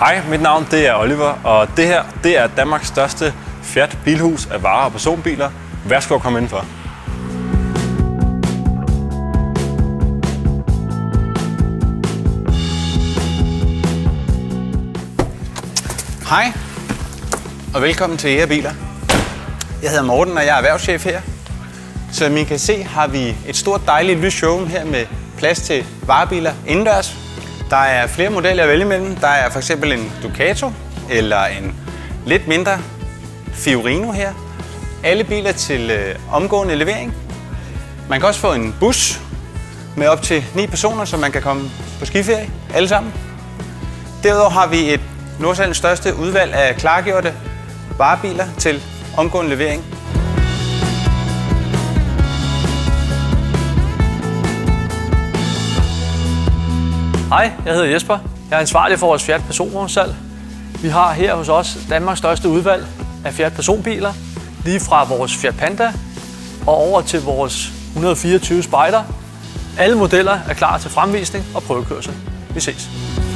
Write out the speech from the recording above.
Hej, mit navn det er Oliver, og det her det er Danmarks største Fiat bilhus af varer og personbiler. Værsgo at komme indenfor. Hej, og velkommen til EA Biler. Jeg hedder Morten, og jeg er erhvervschef her. Som I kan se, har vi et stort dejligt lys showroom her med plads til varebiler indendørs. Der er flere modeller at vælge mellem. Der er for eksempel en Ducato eller en lidt mindre Fiorino her. Alle biler til omgående levering. Man kan også få en bus med op til 9 personer, så man kan komme på skiferie alle sammen. Derudover har vi et Nordsjællands største udvalg af klargjorte varebiler til omgående levering. Hej, jeg hedder Jesper. Jeg er ansvarlig for vores Fiat personvognssalg. Vi har her hos os Danmarks største udvalg af Fiat personbiler, lige fra vores Fiat Panda og over til vores 124 Spider. Alle modeller er klar til fremvisning og prøvekørsel. Vi ses.